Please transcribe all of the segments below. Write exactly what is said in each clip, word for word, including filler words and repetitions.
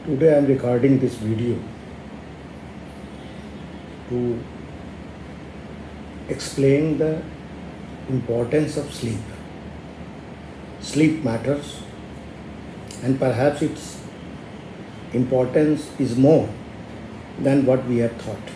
Today I am recording this video to explain the importance of sleep. Sleep matters, and perhaps its importance is more than what we have thought.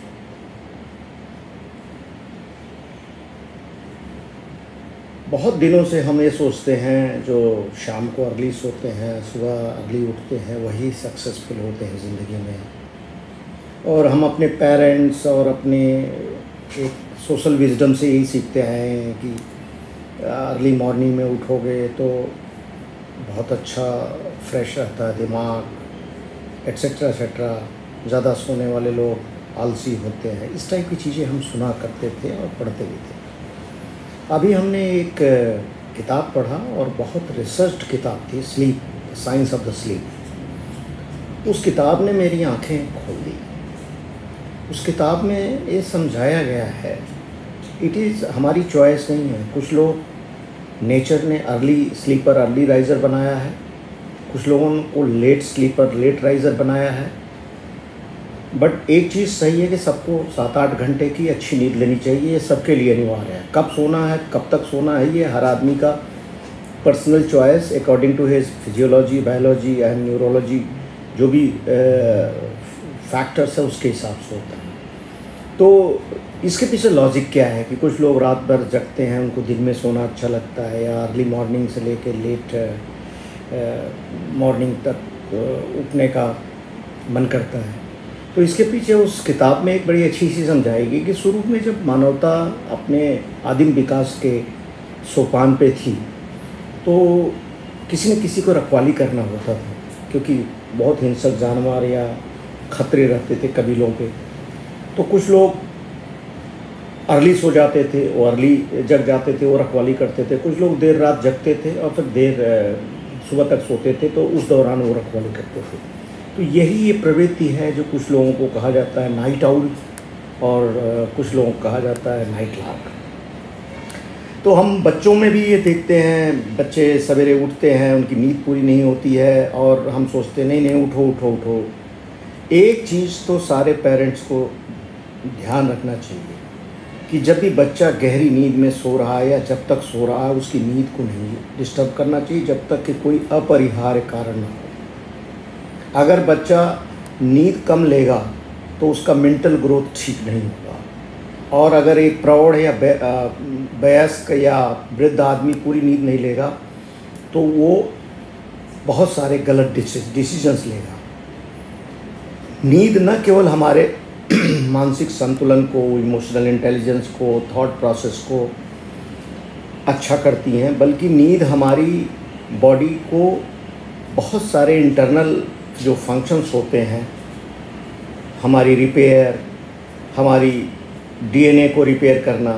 बहुत दिनों से हम ये सोचते हैं जो शाम को अर्ली सोते हैं, सुबह अर्ली उठते हैं, वही सक्सेसफुल होते हैं ज़िंदगी में। और हम अपने पेरेंट्स और अपने एक सोशल विजडम से यही सीखते हैं कि अर्ली मॉर्निंग में उठोगे तो बहुत अच्छा फ्रेश रहता है दिमाग, एट्सेट्रा एट्सेट्रा। ज़्यादा सोने वाले लोग आलसी होते हैं। इस टाइप की चीज़ें हम सुना करते थे और पढ़ते भी थे। अभी हमने एक किताब पढ़ा और बहुत रिसर्च्ड किताब थी, sleep, science of the sleep. उस किताब ने मेरी आंखें खोल दी। उस किताब में ये समझाया गया है, इट इज़ हमारी चॉइस नहीं है। कुछ लोग नेचर ने अर्ली स्लीपर अर्ली राइज़र बनाया है, कुछ लोगों को लेट स्लीपर लेट राइज़र बनाया है। बट एक चीज़ सही है कि सबको सात आठ घंटे की अच्छी नींद लेनी चाहिए। ये सबके लिए अनिवार्य है। कब सोना है, कब तक सोना है, ये हर आदमी का personal choice according to his physiology, biology and neurology, जो भी फैक्टर्स है उसके हिसाब से होता है। तो इसके पीछे लॉजिक क्या है कि कुछ लोग रात भर जगते हैं, उनको दिन में सोना अच्छा लगता है, या अर्ली मॉर्निंग से लेकर लेट मॉर्निंग तक उठने का मन करता है। तो इसके पीछे उस किताब में एक बड़ी अच्छी चीज़ समझाएगी कि शुरू में जब मानवता अपने आदिम विकास के सोपान पे थी तो किसी न किसी को रखवाली करना होता था, क्योंकि बहुत हिंसक जानवर या खतरे रहते थे कबीलों पे। तो कुछ लोग अर्ली सो जाते थे, वो अर्ली जग जाते थे, वो रखवाली करते थे। कुछ लोग देर रात जगते थे और फिर देर सुबह तक सोते थे, तो उस दौरान वो रखवाली करते थे। तो यही ये प्रवृत्ति है जो कुछ लोगों को कहा जाता है नाइट आउल और कुछ लोगों को कहा जाता है नाइट लार्क। तो हम बच्चों में भी ये देखते हैं, बच्चे सवेरे उठते हैं, उनकी नींद पूरी नहीं होती है और हम सोचते नहीं नहीं उठो उठो उठो। एक चीज़ तो सारे पेरेंट्स को ध्यान रखना चाहिए कि जब भी बच्चा गहरी नींद में सो रहा है या जब तक सो रहा है, उसकी नींद को नहीं डिस्टर्ब करना चाहिए जब तक कि कोई अपरिहार्य कारण ना हो। अगर बच्चा नींद कम लेगा तो उसका मेंटल ग्रोथ ठीक नहीं होगा। और अगर एक प्रौढ़ या वयस्क या वृद्ध आदमी पूरी नींद नहीं लेगा तो वो बहुत सारे गलत डिसीजंस लेगा। नींद न केवल हमारे मानसिक संतुलन को, इमोशनल इंटेलिजेंस को, थॉट प्रोसेस को अच्छा करती हैं, बल्कि नींद हमारी बॉडी को बहुत सारे इंटरनल जो फंक्शंस होते हैं, हमारी रिपेयर, हमारी डीएनए को रिपेयर करना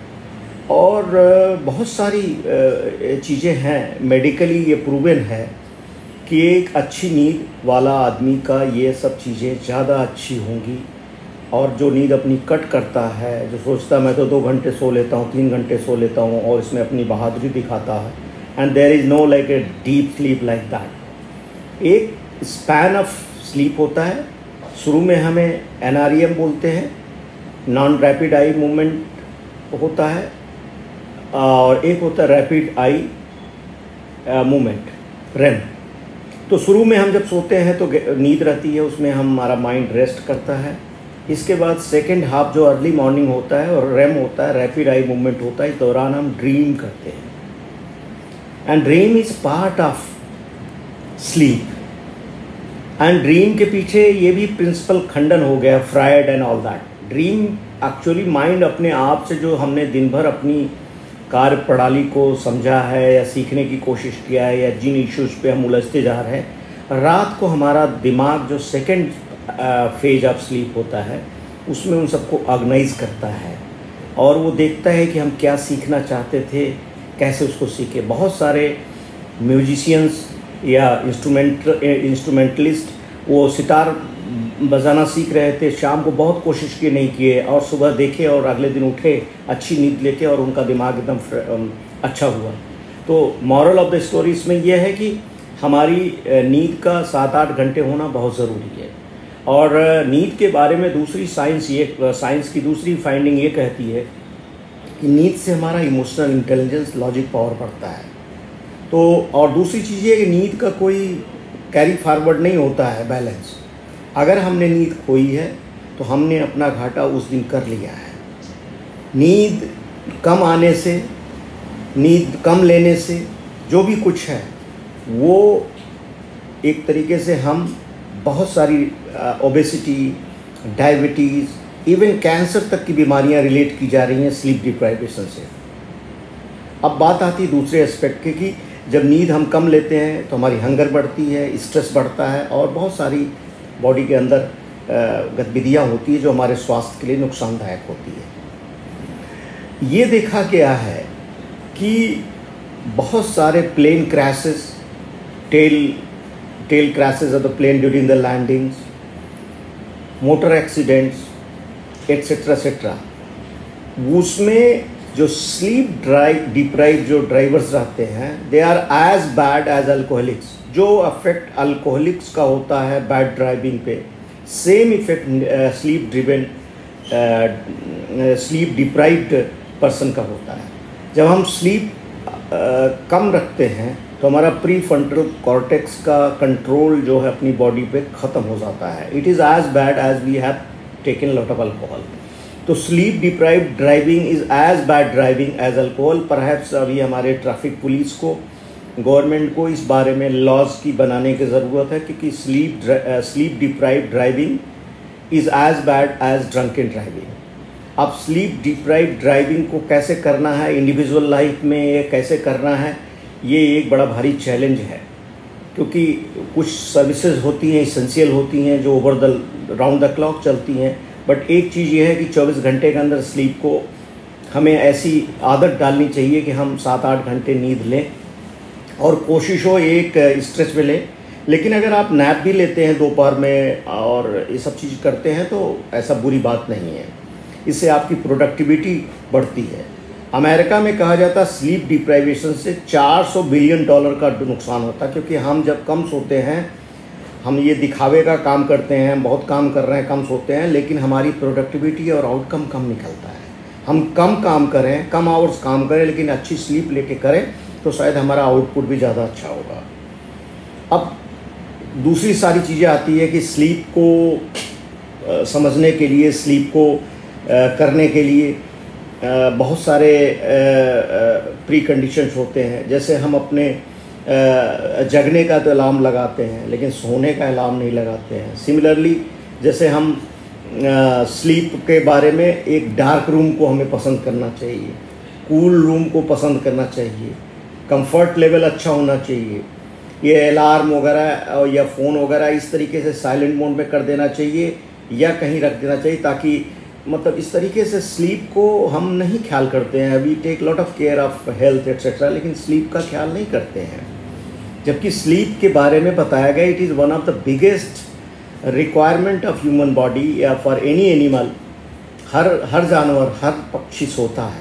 और बहुत सारी चीज़ें हैं। मेडिकली ये प्रूवन है कि एक अच्छी नींद वाला आदमी का ये सब चीज़ें ज़्यादा अच्छी होंगी। और जो नींद अपनी कट करता है, जो सोचता मैं तो दो घंटे सो लेता हूँ, तीन घंटे सो लेता हूँ और इसमें अपनी बहादुरी दिखाता है, and there is no like a deep sleep like that. एक स्पैन ऑफ स्लीप होता है। शुरू में हमें एन आर ई एम बोलते हैं, नॉन रैपिड आई मूवमेंट होता है, और एक होता है रैपिड आई मूवमेंट, रेम। तो शुरू में हम जब सोते हैं तो नींद रहती है, उसमें हमारा माइंड रेस्ट करता है। इसके बाद सेकेंड हाफ जो अर्ली मॉर्निंग होता है और रेम होता है, रैपिड आई मूवमेंट होता है। इस दौरान हम ड्रीम करते हैं, and dream is part of sleep. And dream के पीछे ये भी प्रिंसिपल खंडन हो गया, Freud and all that. Dream actually mind अपने आप से जो हमने दिन भर अपनी कार्य प्रणाली को समझा है या सीखने की कोशिश किया है या जिन इश्यूज पे हम उलझते जा रहे हैं, रात को हमारा दिमाग जो सेकंड फेज ऑफ स्लीप होता है उसमें उन सबको ऑर्गेनाइज करता है और वो देखता है कि हम क्या सीखना चाहते थे, कैसे उसको सीखे। बहुत सारे म्यूजिशियंस या इंस्ट्रूमेंट इंस्ट्रूमेंटलिस्ट वो सितार बजाना सीख रहे थे, शाम को बहुत कोशिश की नहीं किए और सुबह देखे और अगले दिन उठे अच्छी नींद लेके और उनका दिमाग एकदम अच्छा हुआ। तो मॉरल ऑफ द स्टोरी इसमें यह है कि हमारी नींद का सात आठ घंटे होना बहुत ज़रूरी है। और नींद के बारे में दूसरी साइंस ये साइंस की दूसरी फाइंडिंग ये कहती है कि नींद से हमारा इमोशनल इंटेलिजेंस, लॉजिक पावर बढ़ता है। तो और दूसरी चीज़ ये कि नींद का कोई कैरी फॉरवर्ड नहीं होता है बैलेंस। अगर हमने नींद खोई है तो हमने अपना घाटा उस दिन कर लिया है। नींद कम आने से, नींद कम लेने से जो भी कुछ है वो एक तरीके से हम बहुत सारी ओबेसिटी, डायबिटीज़, इवन कैंसर तक की बीमारियां रिलेट की जा रही हैं स्लीप डिप्राइवेशन से। अब बात आती है दूसरे एस्पेक्ट के कि जब नींद हम कम लेते हैं तो हमारी हंगर बढ़ती है, स्ट्रेस बढ़ता है और बहुत सारी बॉडी के अंदर गतिविधियां होती है जो हमारे स्वास्थ्य के लिए नुकसानदायक होती है। ये देखा गया है कि बहुत सारे plane crashes, tail tail crashes of the plane during the landings, motor accidents, etcetera etcetera, उसमें जो स्लीप ड्राइव डिप्राइव जो ड्राइवर्स रहते हैं they are as bad as alcoholics. जो अफेक्ट अल्कोहलिक्स का होता है बैड ड्राइविंग पे, same effect sleep driven sleep deprived person का होता है। जब हम स्लीप uh, कम रखते हैं तो हमारा प्री फ्रंटल कॉर्टेक्स का कंट्रोल जो है अपनी बॉडी पे ख़त्म हो जाता है। It is as bad as we have taken lot of alcohol. तो sleep deprived driving is as bad driving as alcohol. Perhaps अभी हमारे ट्रैफिक पुलिस को, गवर्नमेंट को इस बारे में लॉज की बनाने की ज़रूरत है, क्योंकि sleep sleep deprived driving is as bad as drunken driving. अब स्लीप डिप्राइव्ड ड्राइविंग को कैसे करना है इंडिविजुअल लाइफ में, ये कैसे करना है, ये एक बड़ा भारी चैलेंज है। क्योंकि कुछ सर्विसेज होती हैं, इसेंशियल होती हैं, जो over the round the clock चलती हैं, बट एक चीज़ ये है कि चौबीस घंटे के अंदर स्लीप को हमें ऐसी आदत डालनी चाहिए कि हम सात आठ घंटे नींद लें और कोशिश हो एक स्ट्रेच में लें। लेकिन अगर आप नैप भी लेते हैं दोपहर में और ये सब चीज़ करते हैं तो ऐसा बुरी बात नहीं है, इससे आपकी प्रोडक्टिविटी बढ़ती है। अमेरिका में कहा जाता है स्लीप डिप्राइवेशन से चार सौ बिलियन डॉलर का नुकसान होता है, क्योंकि हम जब कम सोते हैं, हम ये दिखावे का काम करते हैं, बहुत काम कर रहे हैं, कम सोते हैं, लेकिन हमारी प्रोडक्टिविटी और आउटकम कम निकलता है। हम कम काम करें, कम आवर्स काम करें, लेकिन अच्छी स्लीप लेके करें तो शायद हमारा आउटपुट भी ज़्यादा अच्छा होगा। अब दूसरी सारी चीज़ें आती है कि स्लीप को आ, समझने के लिए, स्लीप को आ, करने के लिए आ, बहुत सारे प्री कंडीशंस होते हैं। जैसे हम अपने आ, जगने का तो अलार्म लगाते हैं, लेकिन सोने का अलार्म नहीं लगाते हैं। सिमिलरली जैसे हम स्लीप के बारे में एक डार्क रूम को हमें पसंद करना चाहिए, कूल रूम को पसंद करना चाहिए, कंफर्ट लेवल अच्छा होना चाहिए। ये अलार्म वगैरह या फ़ोन वगैरह इस तरीके से साइलेंट मोड में कर देना चाहिए या कहीं रख देना चाहिए, ताकि मतलब इस तरीके से स्लीप को हम नहीं ख्याल करते हैं। We take lot of care of health etcetera, लेकिन स्लीप का ख्याल नहीं करते हैं। जबकि स्लीप के बारे में बताया गया it is one of the biggest requirement of human body या फॉर एनी एनिमल। हर हर जानवर, हर पक्षी सोता है,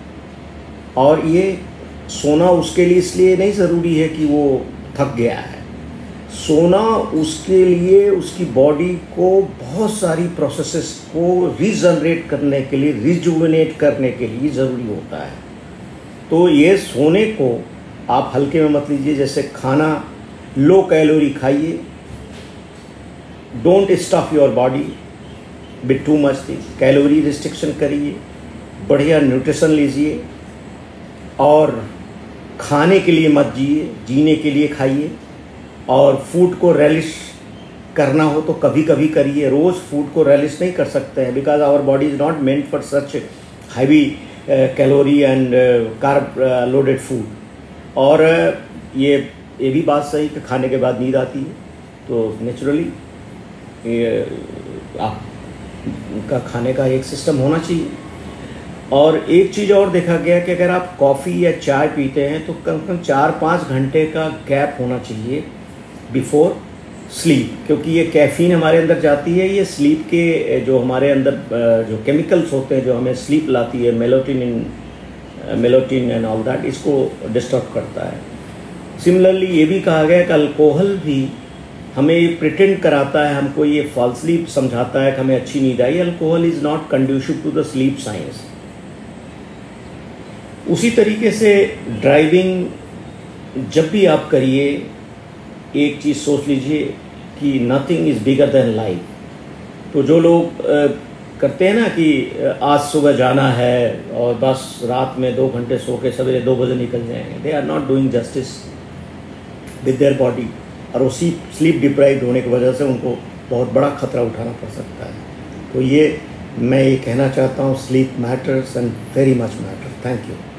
और ये सोना उसके लिए इसलिए नहीं ज़रूरी है कि वो थक गया है। सोना उसके लिए उसकी बॉडी को बहुत सारी प्रोसेसेस को रीजनरेट करने के लिए, रिजुविनेट करने के लिए ज़रूरी होता है। तो ये सोने को आप हल्के में मत लीजिए। जैसे खाना लो कैलोरी खाइए, don't stuff your body with too much thing, calorie restriction करिए, बढ़िया न्यूट्रिशन लीजिए, और खाने के लिए मत जिए, जीने के लिए खाइए। और फूड को रेलिश करना हो तो कभी कभी करिए, रोज़ फूड को रेलिश नहीं कर सकते हैं, because our body is not meant for such heavy calorie and carb loaded food. और uh, ये ये भी बात सही कि खाने के बाद नींद आती है, तो नेचुरली आपका खाने का एक सिस्टम होना चाहिए। और एक चीज़ और देखा गया कि अगर आप कॉफ़ी या चाय पीते हैं तो कम से कम चार पाँच घंटे का गैप होना चाहिए बिफोर स्लीप, क्योंकि ये कैफ़ीन हमारे अंदर जाती है, ये स्लीप के जो हमारे अंदर जो केमिकल्स होते हैं जो हमें स्लीप लाती है, melatonin melatonin and all that, इसको डिस्टर्ब करता है। सिमिलरली ये भी कहा गया कि अल्कोहल भी हमें ये प्रिटेंड कराता है, हमको ये फॉल्सली समझाता है कि हमें अच्छी नींद आई। Alcohol is not conducive to the sleep science. उसी तरीके से ड्राइविंग जब भी आप करिए, एक चीज़ सोच लीजिए कि nothing is bigger than life. तो जो लोग करते हैं ना कि आज सुबह जाना है और बस रात में दो घंटे सो के सवेरे दो बजे निकल जाएंगे, they are not doing justice with their body, और उसी स्लीप डिप्राइव्ड होने की वजह से उनको बहुत बड़ा खतरा उठाना पड़ सकता है। तो ये मैं ये कहना चाहता हूँ, sleep matters and very much matter. Thank you.